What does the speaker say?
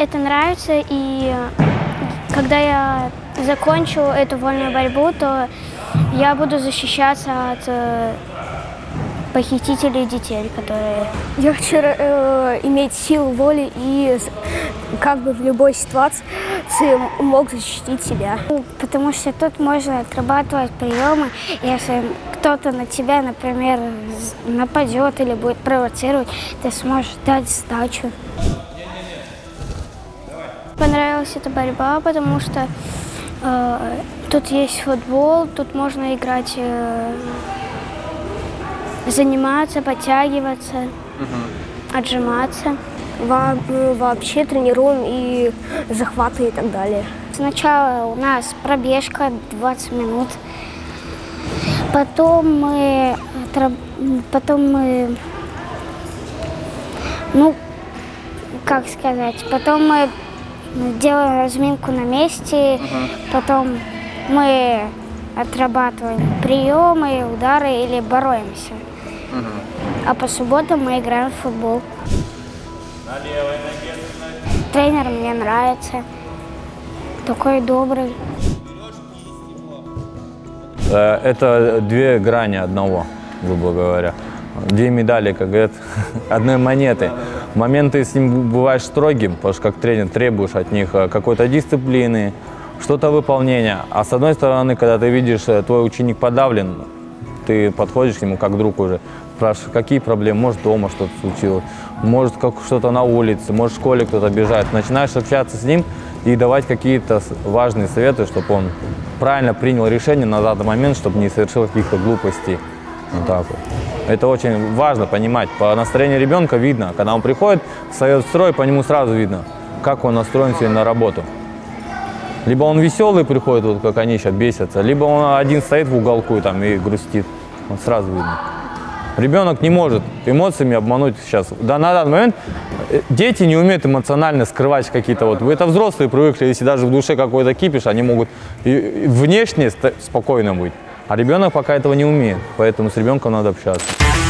это нравится, и когда я закончу эту вольную борьбу, то я буду защищаться от похитителей детей, которые... Я хочу иметь силу воли и как бы в любой ситуации мог защитить себя. Потому что тут можно отрабатывать приемы, если кто-то на тебя, например, нападет или будет провоцировать, ты сможешь дать сдачу. Понравилась эта борьба, потому что тут есть футбол, тут можно играть, заниматься, подтягиваться, отжиматься. Вообще тренируем и захваты и так далее. Сначала у нас пробежка 20 минут, потом мы ну, как сказать, потом мы делаем разминку на месте, потом мы отрабатываем приемы, удары или боремся. А по субботам мы играем в футбол. Тренер мне нравится, такой добрый. Это две грани одного, грубо говоря. Две медали, как говорят, одной монеты. В момент ты с ним бываешь строгим, потому что как тренер требуешь от них какой-то дисциплины, что-то выполнения. А с одной стороны, когда ты видишь, твой ученик подавлен, ты подходишь к нему как друг уже, спрашиваешь, какие проблемы, может дома что-то случилось, может что-то на улице, может в школе кто-то обижает. Начинаешь общаться с ним и давать какие-то важные советы, чтобы он правильно принял решение на данный момент, чтобы не совершил каких-то глупостей. Вот так вот. Это очень важно понимать. По настроению ребенка видно, когда он приходит, встает в строй, по нему сразу видно, как он настроен сегодня на работу. Либо он веселый приходит, вот как они сейчас бесятся, либо он один стоит в уголку и грустит. Вот сразу видно. Ребенок не может эмоциями обмануть сейчас. Да, на данный момент дети не умеют эмоционально скрывать какие-то вот. Это взрослые привыкли, если даже в душе какой-то кипиш, они могут и внешне спокойно быть. А ребенок пока этого не умеет, поэтому с ребенком надо общаться.